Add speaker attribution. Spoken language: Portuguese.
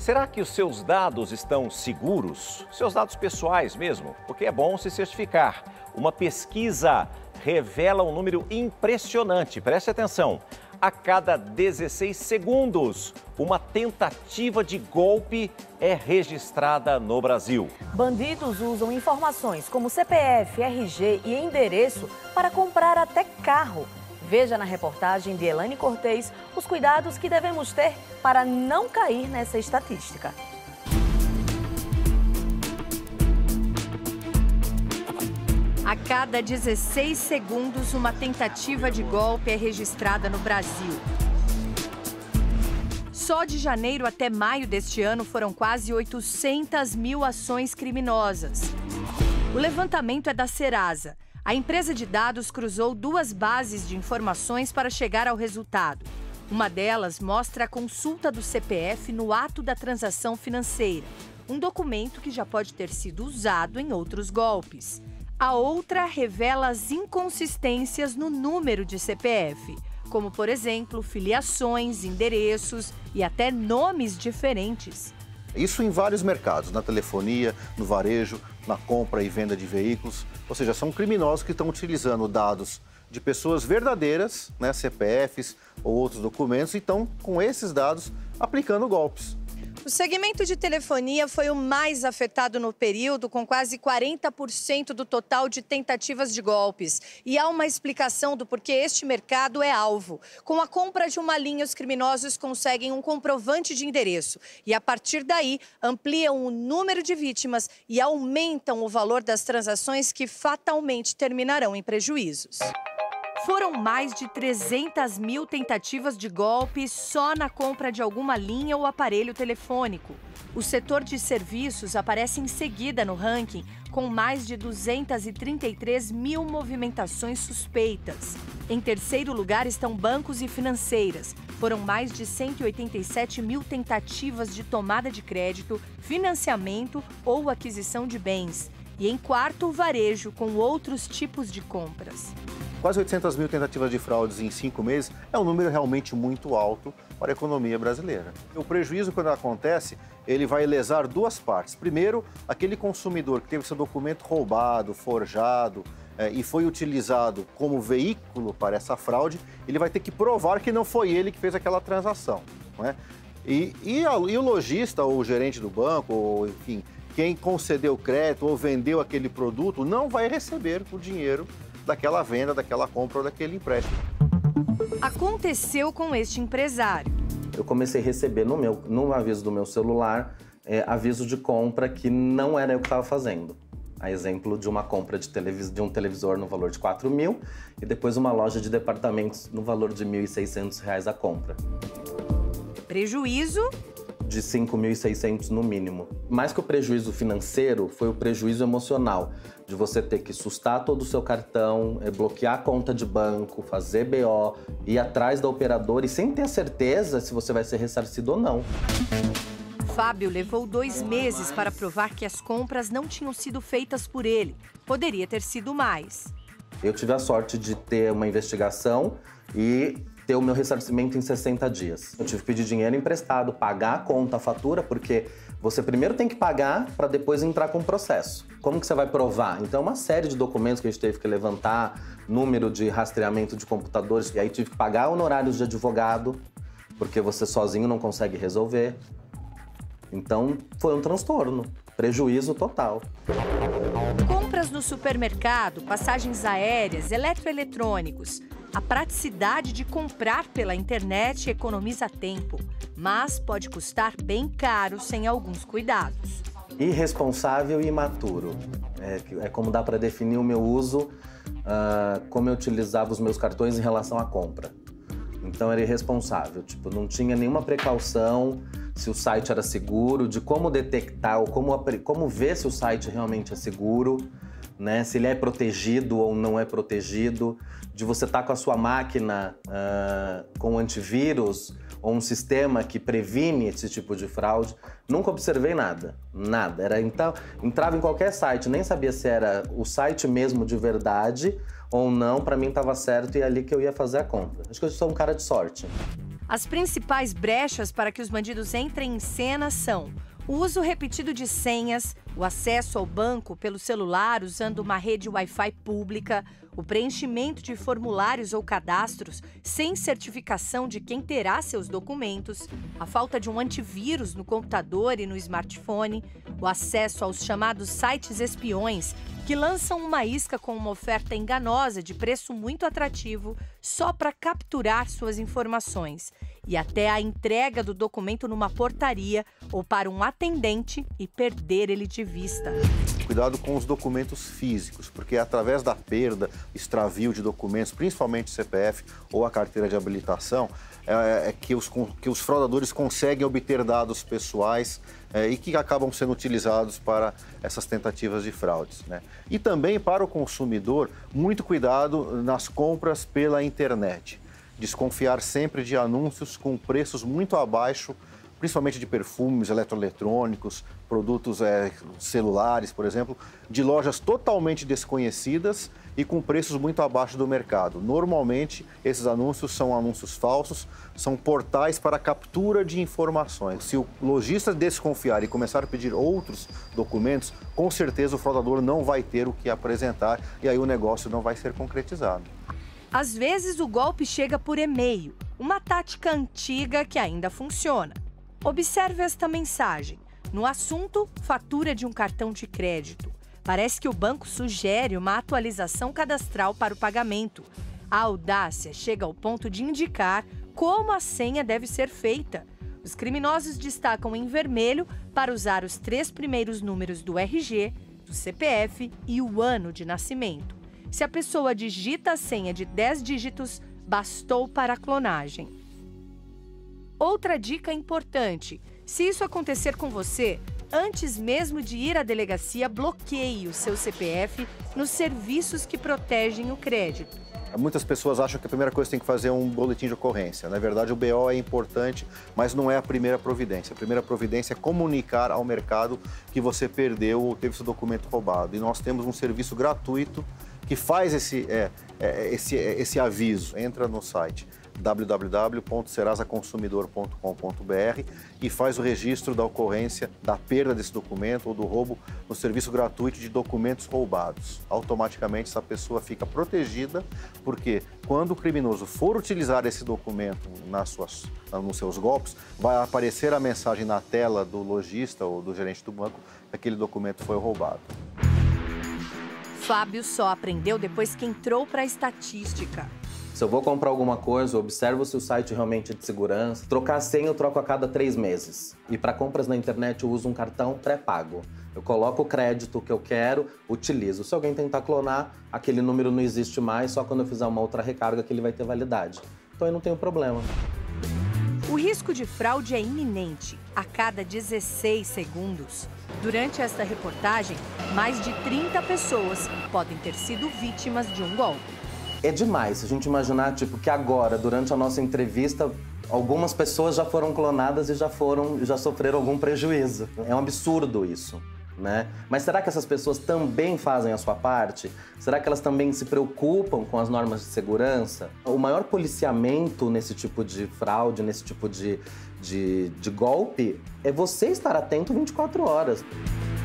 Speaker 1: Será que os seus dados estão seguros? Seus dados pessoais mesmo? Porque é bom se certificar. Uma pesquisa revela um número impressionante. Preste atenção. A cada 16 segundos, uma tentativa de golpe é registrada no Brasil.
Speaker 2: Bandidos usam informações como CPF, RG e endereço para comprar até carro. Veja na reportagem de Elaine Cortez os cuidados que devemos ter para não cair nessa estatística.
Speaker 3: A cada 16 segundos, uma tentativa de golpe é registrada no Brasil. Só de janeiro até maio deste ano foram quase 800 mil ações criminosas. O levantamento é da Serasa. A empresa de dados cruzou duas bases de informações para chegar ao resultado. Uma delas mostra a consulta do CPF no ato da transação financeira, um documento que já pode ter sido usado em outros golpes. A outra revela as inconsistências no número de CPF, como, por exemplo, filiações, endereços e até nomes diferentes.
Speaker 4: Isso em vários mercados, na telefonia, no varejo, na compra e venda de veículos. Ou seja, são criminosos que estão utilizando dados de pessoas verdadeiras, né, CPFs ou outros documentos, e estão, com esses dados, aplicando golpes.
Speaker 3: O segmento de telefonia foi o mais afetado no período, com quase 40% do total de tentativas de golpes. E há uma explicação do porquê este mercado é alvo. Com a compra de uma linha, os criminosos conseguem um comprovante de endereço. E, a partir daí, ampliam o número de vítimas e aumentam o valor das transações que fatalmente terminarão em prejuízos. Foram mais de 300 mil tentativas de golpe só na compra de alguma linha ou aparelho telefônico. O setor de serviços aparece em seguida no ranking, com mais de 233 mil movimentações suspeitas. Em terceiro lugar estão bancos e financeiras. Foram mais de 187 mil tentativas de tomada de crédito, financiamento ou aquisição de bens. E em quarto, o varejo, com outros tipos de compras.
Speaker 4: Quase 800 mil tentativas de fraudes em 5 meses é um número realmente muito alto para a economia brasileira. O prejuízo, quando acontece, ele vai lesar duas partes. Primeiro, aquele consumidor que teve seu documento roubado, forjado e foi utilizado como veículo para essa fraude, ele vai ter que provar que não foi ele que fez aquela transação, não é? E o lojista ou o gerente do banco, ou enfim, quem concedeu crédito ou vendeu aquele produto, não vai receber o dinheiro daquela venda, daquela compra ou daquele empréstimo.
Speaker 3: Aconteceu com este empresário.
Speaker 5: Eu comecei a receber no aviso do meu celular, aviso de compra que não era eu que estava fazendo. A exemplo de uma compra de um televisor no valor de 4 mil e depois uma loja de departamentos no valor de R$ 1.600 a compra.
Speaker 3: Prejuízo?
Speaker 5: De 5.600 no mínimo. Mais que o prejuízo financeiro, foi o prejuízo emocional, de você ter que sustar todo o seu cartão, bloquear a conta de banco, fazer BO, ir atrás da operadora e sem ter a certeza se você vai ser ressarcido ou não.
Speaker 3: Fábio levou 2 meses para provar que as compras não tinham sido feitas por ele. Poderia ter sido mais.
Speaker 5: Eu tive a sorte de ter uma investigação e ter o meu ressarcimento em 60 dias. Eu tive que pedir dinheiro emprestado, pagar a conta, a fatura, porque você primeiro tem que pagar para depois entrar com o processo. Como que você vai provar? Então, uma série de documentos que a gente teve que levantar, número de rastreamento de computadores, e aí tive que pagar honorários de advogado, porque você sozinho não consegue resolver. Então, foi um transtorno, prejuízo total.
Speaker 3: Compras no supermercado, passagens aéreas, eletroeletrônicos. A praticidade de comprar pela internet economiza tempo, mas pode custar bem caro sem alguns cuidados.
Speaker 5: Irresponsável e imaturo. É como dá para definir o meu uso, como eu utilizava os meus cartões em relação à compra. Então era irresponsável, não tinha nenhuma precaução se o site era seguro, de como detectar ou como ver se o site realmente é seguro, né? Se ele é protegido ou não é protegido, de você estar com a sua máquina com antivírus ou um sistema que previne esse tipo de fraude. Nunca observei nada, nada. Então, entrava em qualquer site, nem sabia se era o site mesmo de verdade ou não, para mim estava certo e é ali que eu ia fazer a compra. Acho que eu sou um cara de sorte.
Speaker 3: As principais brechas para que os bandidos entrem em cena são o uso repetido de senhas, o acesso ao banco pelo celular usando uma rede Wi-Fi pública, o preenchimento de formulários ou cadastros sem certificação de quem terá seus documentos, a falta de um antivírus no computador e no smartphone, o acesso aos chamados sites espiões, que lançam uma isca com uma oferta enganosa de preço muito atrativo só para capturar suas informações, e até a entrega do documento numa portaria ou para um atendente e perder ele de vista.
Speaker 4: Cuidado com os documentos físicos, porque é através da perda, extravio de documentos, principalmente CPF ou a carteira de habilitação, que os fraudadores conseguem obter dados pessoais e que acabam sendo utilizados para essas tentativas de fraudes, né? E também para o consumidor, muito cuidado nas compras pela internet. Desconfiar sempre de anúncios com preços muito abaixo, principalmente de perfumes, eletroeletrônicos, produtos celulares, por exemplo, de lojas totalmente desconhecidas e com preços muito abaixo do mercado. Normalmente, esses anúncios são anúncios falsos, são portais para captura de informações. Se o lojista desconfiar e começar a pedir outros documentos, com certeza o fraudador não vai ter o que apresentar e aí o negócio não vai ser concretizado.
Speaker 3: Às vezes, o golpe chega por e-mail, uma tática antiga que ainda funciona. Observe esta mensagem. No assunto, fatura de um cartão de crédito. Parece que o banco sugere uma atualização cadastral para o pagamento. A audácia chega ao ponto de indicar como a senha deve ser feita. Os criminosos destacam em vermelho para usar os 3 primeiros números do RG, do CPF e o ano de nascimento. Se a pessoa digita a senha de 10 dígitos, bastou para a clonagem. Outra dica importante: se isso acontecer com você, antes mesmo de ir à delegacia, bloqueie o seu CPF nos serviços que protegem o crédito.
Speaker 4: Muitas pessoas acham que a primeira coisa que tem que fazer é um boletim de ocorrência. Na verdade, o BO é importante, mas não é a primeira providência. A primeira providência é comunicar ao mercado que você perdeu ou teve seu documento roubado. E nós temos um serviço gratuito que faz esse aviso. Entra no site www.serasaconsumidor.com.br e faz o registro da ocorrência da perda desse documento ou do roubo no serviço gratuito de documentos roubados. Automaticamente essa pessoa fica protegida, porque quando o criminoso for utilizar esse documento nos seus golpes, vai aparecer a mensagem na tela do lojista ou do gerente do banco que aquele documento foi roubado.
Speaker 3: Fábio só aprendeu depois que entrou para a estatística.
Speaker 5: Se eu vou comprar alguma coisa, eu observo se o site realmente é de segurança. Trocar a senha eu troco a cada 3 meses. E para compras na internet eu uso um cartão pré-pago. Eu coloco o crédito que eu quero, utilizo. Se alguém tentar clonar, aquele número não existe mais, só quando eu fizer uma outra recarga que ele vai ter validade. Então eu não tenho problema.
Speaker 3: O risco de fraude é iminente a cada 16 segundos. Durante esta reportagem, mais de 30 pessoas podem ter sido vítimas de um golpe.
Speaker 5: É demais se a gente imaginar, que agora, durante a nossa entrevista, algumas pessoas já foram clonadas e já sofreram algum prejuízo. É um absurdo isso, né? Mas será que essas pessoas também fazem a sua parte? Será que elas também se preocupam com as normas de segurança? O maior policiamento nesse tipo de fraude, nesse tipo de golpe, é você estar atento 24 horas.